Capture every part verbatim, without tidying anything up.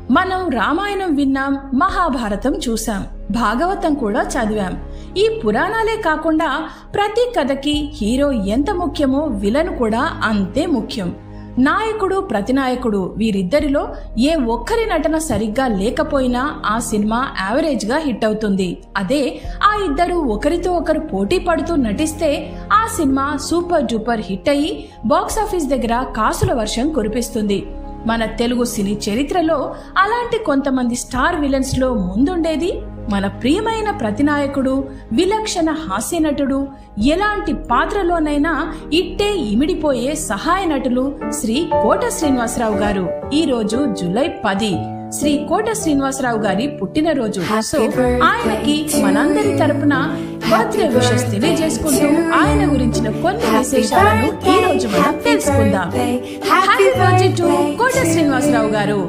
మనం రామాయణం విన్నాం, మహాభారతం చూసాం, భాగవతం కూడా చదివాం. ఈ పురాణాలే కాకుండా ప్రతి కథకి హీరో ఎంత ముఖ్యమో విలన్ కూడా అంతే ముఖ్యం. నాయకుడు, ప్రతినాయకుడు వీరిద్దరిలో ఏ ఒక్కరి నటన సరిగ్గా లేకపోయినా ఆ సినిమా యావరేజ్ గా హిట్ అవుతుంది. అదే ఆ ఇద్దరు ఒకరితో ఒకరు పోటీ పడుతూ నటిస్తే ఆ సినిమా సూపర్ డూపర్ హిట్ అయ్యి బాక్సాఫీస్ దగ్గర కాసుల వర్షం కురిపిస్తుంది. మన తెలుగు సినీ చరిత్రలో అలాంటి కొంతమంది స్టార్ విలన్స్ లో ముందుండేది మన ప్రియమైన ప్రతినాయకుడు, విలక్షణ హాస్య నటుడు, ఎలాంటి పాత్రలోనైనా ఇట్టే ఇమిడిపోయే సహాయ నటులు శ్రీ కోట శ్రీనివాసరావు గారు. ఈ రోజు జూలై పది శ్రీ కోట శ్రీనివాసరావు గారి పుట్టినరోజు. సో ఆయనకి మనందరి తరపున బర్త్డే విషెస్ తెలియజేసుకుంటూ ఆయన గురించిన కొన్ని విశేషాలను ఈ రోజు మనం తెలుసుకుందాం. Happy birthday to Kota Srinivasa Rao గారు.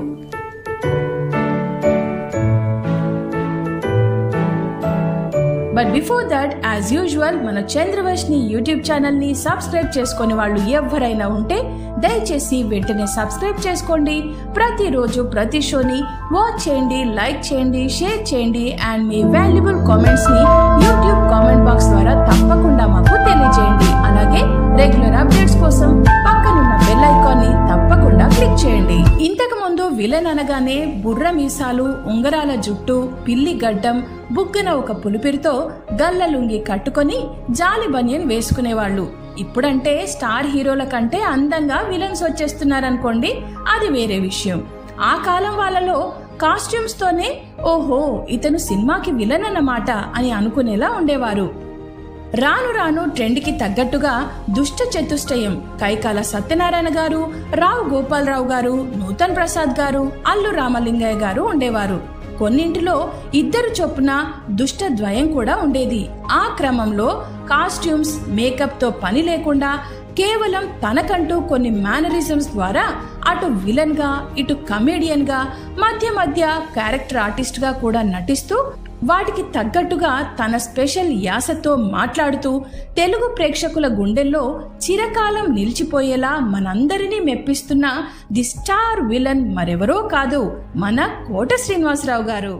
But before that, as usual మన చంద్రవర్షిని యూట్యూబ్ ఛానల్ ని సబ్స్క్రైబ్ చేసుకునే వాళ్ళు ఎవరైనా ఉంటే దయచేసి వెంటనే సబ్స్క్రైబ్ చేసుకోండి. ప్రతిరోజు ప్రతి షోని వాచ్ చేయండి, లైక్ చేయండి, షేర్ చేయండి అండ్ మీ వాల్యుబుల్ కామెంట్స్ ని యూట్యూబ్ కామెంట్ బాక్స్ ద్వారా తప్పకుండా మాకు తెలియజేయండి. అలాగే రెగ్యులర్ అప్డేట్స్ కోసం పక్కనున్న బెల్ ఐకాన్ ని తప్పకుండా క్లిక్ చేయండి. ఇంతకు ముందు విలన్ అనగానే బుర్ర మీసాలు, ఉంగరాల జుట్టు, పిల్లి గడ్డం, బుగ్గన ఒక పులిపిరితో గల్ల లుంగి కట్టుకొని జాలి బనియన్ వేసుకునేవాళ్లు. ఇప్పుడంటే స్టార్ హీరోల కంటే అందంగా విలన్స్ వచ్చేస్తున్నారనుకోండి, అది వేరే విషయం. ఆ కాలం వాళ్ళలో కాస్ట్యూమ్స్ తోనే ఓహో ఇతను సినిమాకి విలన్ అన్నమాట అని అనుకునేలా ఉండేవారు. రాను రాను ట్రెండ్ కి తగ్గట్టుగా దుష్ట చతుష్టయం కైకాల సత్యనారాయణ గారు, రావు గోపాలరావు గారు, నూతన్ ప్రసాద్ గారు, అల్లు రామలింగయ్య గారు ఉండేవారు. కొన్నింటిలో ఇద్దరు చొప్పున దుష్ట ద్వయం కూడా ఉండేది. ఆ క్రమంలో కాస్ట్యూమ్స్, మేకప్ తో పని లేకుండా కేవలం తనకంటూ కొన్ని మేనరిజమ్స్ ద్వారా అటు విలన్ గా, ఇటు కమేడియన్ గా, మధ్య మధ్య క్యారెక్టర్ ఆర్టిస్ట్ గా కూడా నటిస్తూ వాటికి తగ్గట్టుగా తన స్పెషల్ యాసతో మాట్లాడుతూ తెలుగు ప్రేక్షకుల గుండెల్లో చిరకాలం నిలిచిపోయేలా మనందరినీ మెప్పిస్తున్న ది స్టార్ విలన్ మరెవరో కాదు, మన కోట శ్రీనివాసరావు గారు.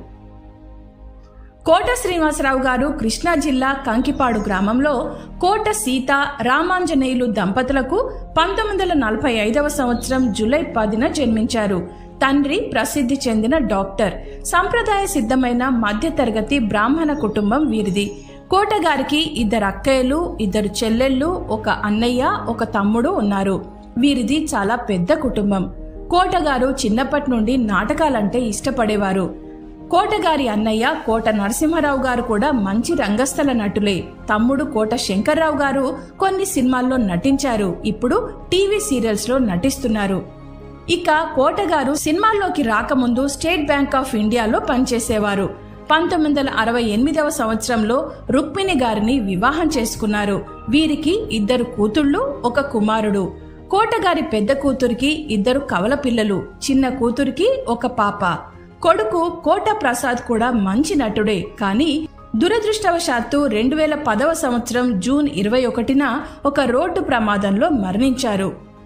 కోట శ్రీనివాసరావు గారు కృష్ణా జిల్లా కంకిపాడు గ్రామంలో కోట సీత, రామాంజనేయులు దంపతులకు పంతొమ్మిది వందల నలభై ఐదవ సంవత్సరం జూలై పదిన జన్మించారు. తండ్రి ప్రసిద్ధి చెందిన డాక్టర్. సంప్రదాయ సిద్ధమైన మధ్యతరగతి బ్రాహ్మణ కుటుంబం వీరిది. కోట గారికి ఇద్దరు అక్కయ్యలు, ఇద్దరు చెల్లెళ్ళు, ఒక అన్నయ్య, ఒక తమ్ముడు ఉన్నారు. వీరిది చాలా పెద్ద కుటుంబం. కోట గారు చిన్నప్పటి నుండి నాటకాలంటే ఇష్టపడేవారు. కోటగారి అన్నయ్య కోట నరసింహారావు గారు కూడా మంచి రంగస్థల నటులే. తమ్ముడు కోట శంకర్రావు గారు కొన్ని సినిమాల్లో నటించారు. ఇప్పుడు టీవీ సీరియల్స్ లో నటిస్తున్నారు. ఇక కోటగారు సినిమాల్లోకి రాకముందు స్టేట్ బ్యాంక్ ఆఫ్ ఇండియాలో పనిచేసేవారు. పంతొమ్మిది వందల అరవై ఎనిమిదవ సంవత్సరంలో రుక్మిణి గారిని వివాహం చేసుకున్నారు. వీరికి ఇద్దరు కూతుళ్లు, ఒక కుమారుడు. కోటగారి పెద్ద కూతురికి ఇద్దరు కవల పిల్లలు, చిన్న కూతురికి ఒక పాప. కొడుకు కోట ప్రసాద్ కూడా మంచి నటుడే. కానీ దురదృష్టవశాత్తు రెండు వేల పదవ సంవత్సరం జూన్ ఇరవై ఒకటిన ఒక రోడ్డు ప్రమాదంలో మరణించారు.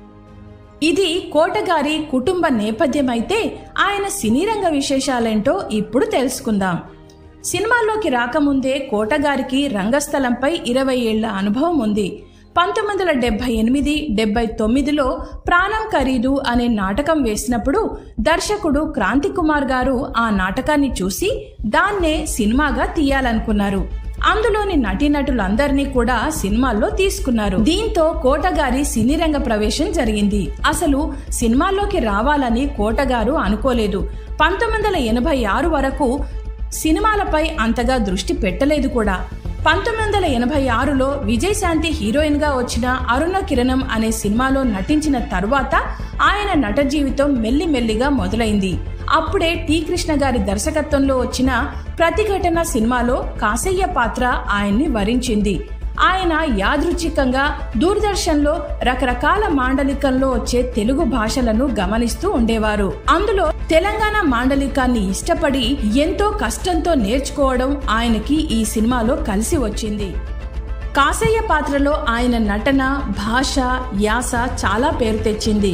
ఇది కోటగారి కుటుంబ నేపథ్యమైతే ఆయన సినీ రంగ విశేషాలేంటో ఇప్పుడు తెలుసుకుందాం. సినిమాల్లోకి రాకముందే కోటగారికి రంగస్థలంపై ఇరవై ఏళ్ల అనుభవం ఉంది. పంతొమ్మిది వందల డెబ్బై ఎనిమిది డెబ్బై తొమ్మిదిలో ప్రాణం ఖరీదు అనే నాటకం వేసినప్పుడు దర్శకుడు క్రాంతి కుమార్ గారు ఆ నాటకాన్ని చూసి దాన్నే సినిమాగా తీయాలనుకున్నారు. అందులోని నటీనటులందరినీ కూడా సినిమాల్లో తీసుకున్నారు. దీంతో కోటగారి సినీ రంగ ప్రవేశం జరిగింది. అసలు సినిమాల్లోకి రావాలని కోటగారు అనుకోలేదు. పంతొమ్మిది వందల ఎనభై ఆరు వరకు సినిమాలపై అంతగా దృష్టి పెట్టలేదు కూడా. పంతొమ్మిది వందల ఎనభై ఆరులో విజయశాంతి హీరోయిన్ గా వచ్చిన అరుణ కిరణం అనే సినిమాలో నటించిన తరువాత ఆయన నట జీవితం మెల్లిమెల్లిగా మొదలైంది. అప్పుడే టి కృష్ణ గారి దర్శకత్వంలో వచ్చిన ప్రతిఘటన సినిమాలో కాసయ్య పాత్ర ఆయన్ని వరించింది. ఆయన యాదృచ్ఛికంగా దూరదర్శన్లో రకరకాల మాండలికంలో వచ్చే తెలుగు భాషలను గమనిస్తూ ఉండేవారు. అందులో తెలంగాణ మాండలికాన్ని ఇష్టపడి ఎంతో కష్టంతో నేర్చుకోవడం ఆయనకి ఈ సినిమాలో కలిసి వచ్చింది. కాసయ్య పాత్రలో ఆయన నటన, భాష, యాస చాలా పేరు తెచ్చింది.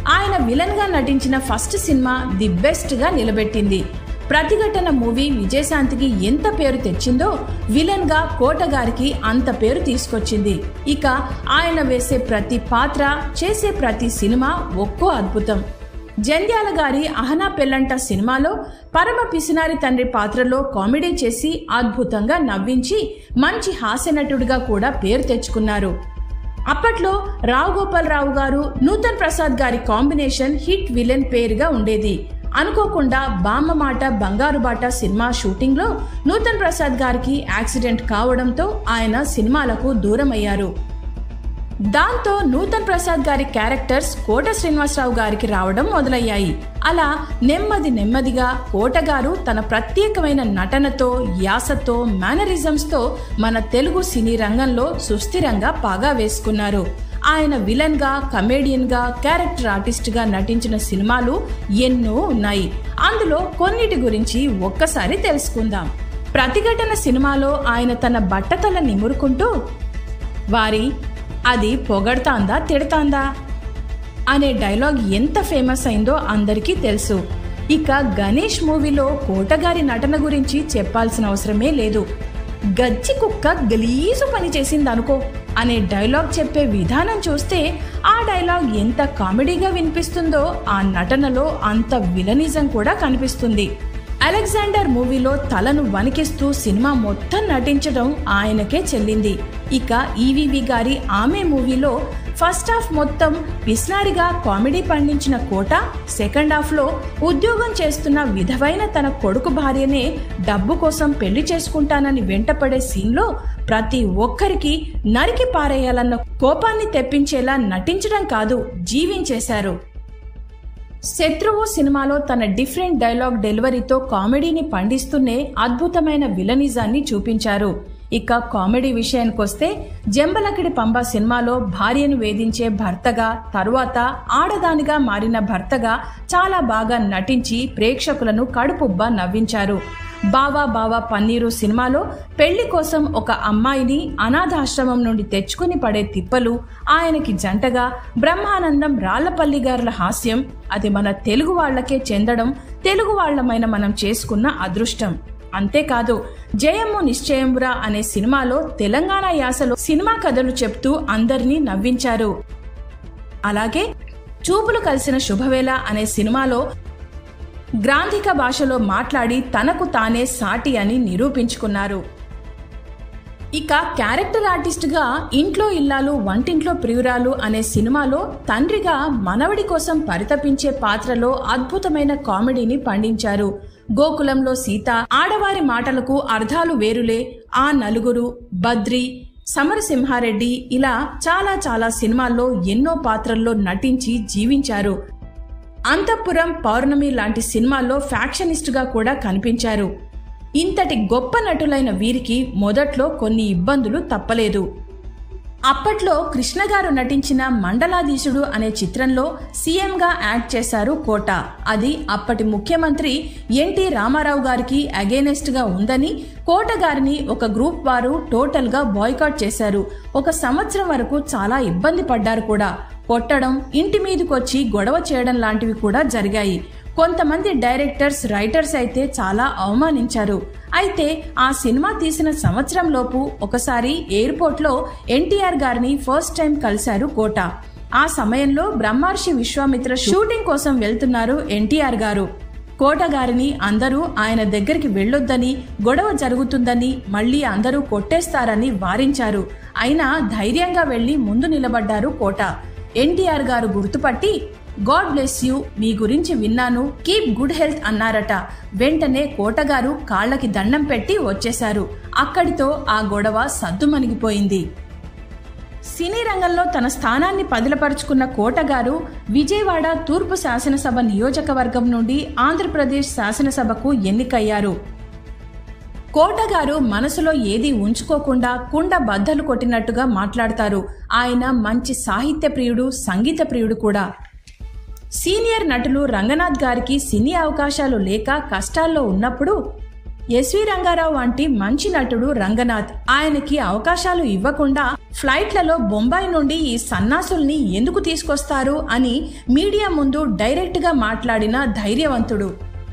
ఆయన విలన్ గా నటించిన ఫస్ట్ సినిమా ది బెస్ట్ గా నిలబెట్టింది. ప్రతిఘటన మూవీ విజయశాంతికి ఎంత పేరు తెచ్చిందో విలన్ గా కోట గారికి అంత పేరు తీసుకొచ్చింది. ఇక ఆయన వేసే ప్రతి పాత్ర, చేసే ప్రతి సినిమా ఒక్కో అద్భుతం. జంధ్యాల గారి అహనా పెళ్ళంట సినిమాలో పరమ పిసినారి తండ్రి పాత్రలో కామెడీ చేసి అద్భుతంగా నవ్వించి మంచి హాస్యనటుడిగా కూడా పేరు తెచ్చుకున్నారు. అప్పట్లో రావు గోపాలరావు గారు, నూతన్ ప్రసాద్ గారి కాంబినేషన్ హిట్ విలన్ పేరుగా ఉండేది. అనుకోకుండా బామ్మ మాట బంగారు బాట సినిమా షూటింగ్ లో నూతన్ ప్రసాద్ గారికి యాక్సిడెంట్ కావడంతో ఆయన సినిమాలకు దూరమయ్యారు. దాంతో నూతన్ ప్రసాద్ గారి క్యారెక్టర్స్ కోట శ్రీనివాసరావు గారికి రావడం మొదలయ్యాయి. అలా నెమ్మది నెమ్మదిగా కోట గారు తన ప్రత్యేకమైన నటనతో, యాసతో, మేనరిజమ్స్ తో మన తెలుగు సినీ రంగంలో సుస్థిరంగా పాగా వేసుకున్నారు. ఆయన విలన్ గా, కమేడియన్ గా, క్యారెక్టర్ ఆర్టిస్ట్ గా నటించిన సినిమాలు ఎన్నో ఉన్నాయి. అందులో కొన్నిటి గురించి ఒక్కసారి తెలుసుకుందాం. ప్రతిఘటన సినిమాలో ఆయన తన బట్టతల నిమురుకుంటూ వారి అది పొగడతాందా తిడతాందా అనే డైలాగ్ ఎంత ఫేమస్ అయిందో అందరికీ తెలుసు. ఇక గణేష్ మూవీలో కోటగారి నటన గురించి చెప్పాల్సిన అవసరమే లేదు. గజ్జి కుక్క గలీజు పని చేసిందనుకో అనే డైలాగ్ చెప్పే విధానం చూస్తే ఆ డైలాగ్ ఎంత కామెడీగా వినిపిస్తుందో ఆ నటనలో అంత విలనిజం కూడా కనిపిస్తుంది. అలెగ్జాండర్ మూవీలో తలను వణికిస్తూ సినిమా మొత్తం నటించడం ఆయనకే చెల్లింది. ఇక ఈవీవి గారి ఆమె మూవీలో ఫస్ట్ హాఫ్ మొత్తం పిస్నారిగా కామెడీ పండించిన కోట సెకండ్ హాఫ్ లో ఉద్యోగం చేస్తున్న విధవైన తన కొడుకు భార్యనే డబ్బు కోసం పెళ్లి చేసుకుంటానని వెంటపడే సీన్లో ప్రతి ఒక్కరికి నరికి పారేయాలన్న కోపాన్ని తెప్పించేలా నటించడం కాదు, జీవించేశారు. శత్రువు సినిమాలో తన డిఫరెంట్ డైలాగ్ డెలివరీతో కామెడీని పండిస్తూనే అద్భుతమైన విలనిజాన్ని చూపించారు. ఇక కామెడీ విషయానికొస్తే జంబలకిడి పంబ సినిమాలో భార్యను వేధించే భర్తగా, తరువాత ఆడదానిగా మారిన భర్తగా చాలా బాగా నటించి ప్రేక్షకులను కడుపుబ్బా నవ్వించారు. బావా బావా పన్నీరు సినిమాలో పెళ్లి కోసం ఒక అమ్మాయిని అనాథాశ్రమం నుండి తెచ్చుకుని పడే తిప్పలు, ఆయనకి జంటగా బ్రహ్మానందం, రాళ్లపల్లి గారుల హాస్యం, అది మన తెలుగు వాళ్లకే చెందడం తెలుగు వాళ్లమైన మనం చేసుకున్న అదృష్టం. అంతేకాదు జయము నిశ్చయమురా అనే సినిమాలో తెలంగాణ యాసలో సినిమా కథలు చెప్తూ అందరినీ నవ్వించారు. అలాగే చూపులు కలిసిన శుభవేళ అనే సినిమాలో గ్రాంధిక భాషలో మాట్లాడి తనకు తానే సాటి అని నిరూపించుకున్నారు. ఇక క్యారెక్టర్ ఆర్టిస్ట్ గా ఇంట్లో ఇల్లాలు వంటింట్లో ప్రియురాలు అనే సినిమాలో తండ్రిగా మనవడి కోసం పరితపించే పాత్రలో అద్భుతమైన కామెడీని పండించారు. గోకులంలో సీత, ఆడవారి మాటలకు అర్థాలు వేరులే, ఆ నలుగురు, బద్రి, సమరసింహారెడ్డి ఇలా చాలా చాలా సినిమాల్లో ఎన్నో పాత్రల్లో నటించి జీవించారు. అంతఃపురం, పౌర్ణమి లాంటి సినిమాల్లో ఫ్యాక్షనిస్ట్ గా కూడా కనిపించారు. ఇంతటి గొప్ప నటులైన వీరికి మొదట్లో కొన్ని ఇబ్బందులు తప్పలేదు. అప్పట్లో కృష్ణ గారు నటించిన మండలాధీశుడు అనే చిత్రంలో సీఎంగా యాక్ట్ చేశారు కోట. అది అప్పటి ముఖ్యమంత్రి ఎన్టీ రామారావు గారికి అగేనెస్ట్ గా ఉందని కోట గారిని ఒక గ్రూప్ వారు టోటల్ గా బాయ్కాట్ చేశారు. ఒక సంవత్సరం వరకు చాలా ఇబ్బంది పడ్డారు కూడా. కొట్టడం, ఇంటి మీదకొచ్చి గొడవ చేయడం లాంటివి కూడా జరిగాయి. కొంతమంది డైరెక్టర్స్, రైటర్స్ అయితే చాలా అవమానించారు. అయితే ఆ సినిమా తీసిన సంవత్సరం లోపు ఒకసారి ఎయిర్పోర్ట్ లో ఎన్టీఆర్ గారిని ఫస్ట్ టైం కలిశారు కోట. ఆ సమయంలో బ్రహ్మర్షి విశ్వామిత్ర షూటింగ్ కోసం వెళ్తున్నారు ఎన్టీఆర్ గారు. కోట గారిని అందరూ ఆయన దగ్గరికి వెళ్ళొద్దని, గొడవ జరుగుతుందని, మళ్లీ అందరూ కొట్టేస్తారని వారించారు. అయినా ధైర్యంగా వెళ్లి ముందు నిలబడ్డారు కోట. ఎన్టీఆర్ గారు గుర్తుపట్టి గాడ్ బ్లెస్ యూ, మీ గురించి విన్నాను, కీప్ గుడ్ హెల్త్ అన్నారట. వెంటనే కోటగారు కాళ్లకి దండం పెట్టి వచ్చేశారు. అక్కడితో ఆ గొడవ సద్దుమణిగిపోయింది. సినీ రంగంలో తన స్థానాన్ని పదిలపరుచుకున్న కోటగారు విజయవాడ తూర్పు శాసనసభ నియోజకవర్గం నుండి ఆంధ్రప్రదేశ్ శాసనసభకు ఎన్నికయ్యారు. కోటగారు మనసులో ఏది ఉంచుకోకుండా కుండ బద్దలు కొట్టినట్టుగా మాట్లాడతారు. ఆయన మంచి సాహిత్య ప్రియుడు, సంగీత ప్రియుడు కూడా. సీనియర్ నటులు రంగనాథ్ గారికి సినీ అవకాశాలు లేక కష్టాల్లో ఉన్నప్పుడు ఎస్వి రంగారావు వంటి మంచి నటుడు రంగనాథ్ ఆయనకి అవకాశాలు ఇవ్వకుండా ఫ్లైట్లలో బొంబాయి నుండి ఈ సన్నాసుల్ని ఎందుకు తీసుకొస్తారు అని మీడియా ముందు డైరెక్ట్గా మాట్లాడిన ధైర్యవంతుడు.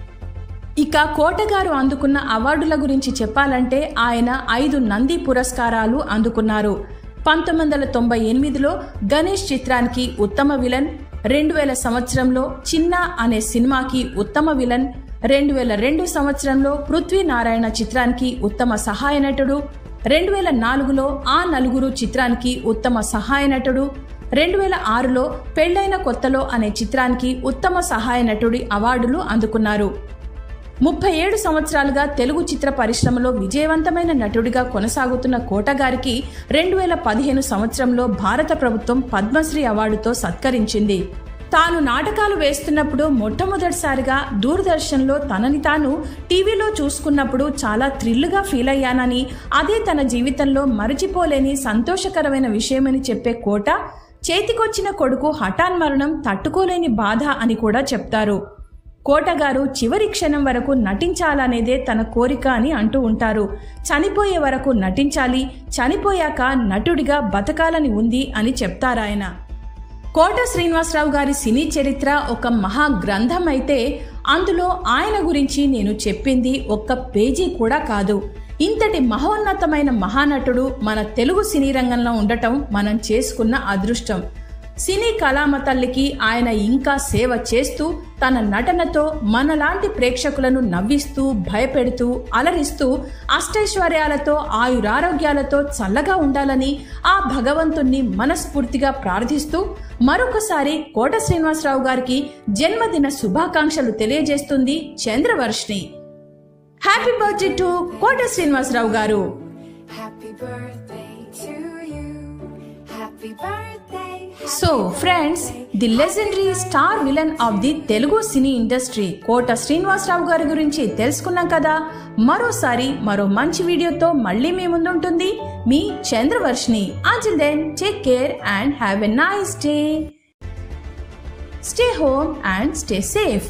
ఇక కోటగారు అందుకున్న అవార్డుల గురించి చెప్పాలంటే ఆయన ఐదు నంది పురస్కారాలు అందుకున్నారు. పంతొమ్మిది వందల తొంభై ఎనిమిదిలో గణేష్ చిత్రానికి ఉత్తమ విలన్, రెండు వేల సంవత్సరంలో చిన్న అనే సినిమాకి ఉత్తమ విలన్, రెండు వేల రెండు సంవత్సరంలో పృథ్వీనారాయణ చిత్రానికి ఉత్తమ సహాయ నటుడు, రెండు వేల నాలుగులో ఆ నలుగురు చిత్రానికి ఉత్తమ సహాయ నటుడు, రెండు వేల ఆరులో పెళ్లైన కొత్తలో అనే చిత్రానికి ఉత్తమ సహాయ నటుడి అవార్డులు అందుకున్నారు. ముప్పై ఏడు సంవత్సరాలుగా తెలుగు చిత్ర పరిశ్రమలో విజయవంతమైన నటుడిగా కొనసాగుతున్న కోటగారికి రెండు వేల పదిహేను సంవత్సరంలో భారత ప్రభుత్వం పద్మశ్రీ అవార్డుతో సత్కరించింది. తాను నాటకాలు వేస్తున్నప్పుడు మొట్టమొదటిసారిగా దూరదర్శన్లో తనని తాను టీవీలో చూసుకున్నప్పుడు చాలా థ్రిల్గా ఫీల్ అయ్యానని, అదే తన జీవితంలో మరచిపోలేని సంతోషకరమైన విషయమని చెప్పే కోట, చేతికొచ్చిన కొడుకు హఠాన్మరణం తట్టుకోలేని బాధ అని కూడా చెప్తారు. కోటగారు చివరి క్షణం వరకు నటించాలనేదే తన కోరిక అని అంటూ ఉంటారు. చనిపోయే వరకు నటించాలి, చనిపోయాక నటుడిగా బతకాలని ఉంది అని చెప్తారాయన. కోట శ్రీనివాసరావు గారి సినీ చరిత్ర ఒక మహా గ్రంథం అయితే అందులో ఆయన గురించి నేను చెప్పింది ఒక్క పేజీ కూడా కాదు. ఇంతటి మహోన్నతమైన మహానటుడు మన తెలుగు సినీ రంగంలో ఉండటం మనం చేసుకున్న అదృష్టం. సినీ కళామ తల్లికి ఆయన ఇంకా సేవ చేస్తూ తన నటనతో మనలాంటి ప్రేక్షకులను నవ్విస్తూ, భయపెడుతూ, అలరిస్తూ, అష్టైశ్వర్యాలతో, ఆయురారోగ్యాలతో చల్లగా ఉండాలని ఆ భగవంతుణ్ణి మనస్ఫూర్తిగా ప్రార్థిస్తూ మరొకసారి కోట శ్రీనివాసరావు గారికి జన్మదిన శుభాకాంక్షలు తెలియజేస్తుంది Chandravarshini. Happy birthday to Kota Srinivasa Rao గారు. So friends, the legendary star villain of the Telugu cine industry Kota Srinivasa Rao గారి గురించి తెలుసుకున్నాం కదా. మరోసారి మరో మంచి వీడియోతో మళ్ళీ మీ ముందుంటుంది మీ Chandravarshini. Until then take care and have a nice day. Stay home and stay safe.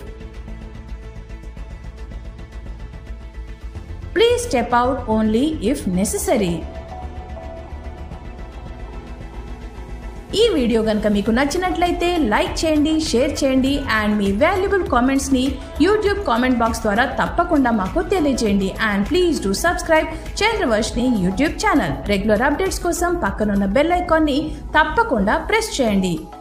Please step out only if necessary. ఈ వీడియో గనుక మీకు నచ్చినట్లయితే లైక్ చేయండి, షేర్ చేయండి అండ్ మీ వాల్యుబుల్ కామెంట్స్ ని యూట్యూబ్ కామెంట్ బాక్స్ ద్వారా తప్పకుండా మాకు తెలియజేయండి. And please do subscribe Chandravarshini YouTube channel. Regular updates కోసం పక్కనున్న బెల్ ఐకాన్ ని తప్పకుండా ప్రెస్ చేయండి.